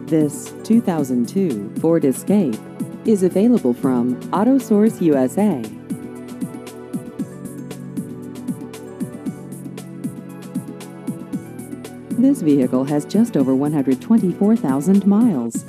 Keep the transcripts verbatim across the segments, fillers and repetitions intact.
This two thousand two Ford Escape is available from AutoSource U S A. This vehicle has just over one hundred twenty-four thousand miles.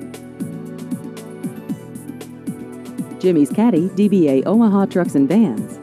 Jimmy's Caddy, D B A Omaha Trucks and Vans,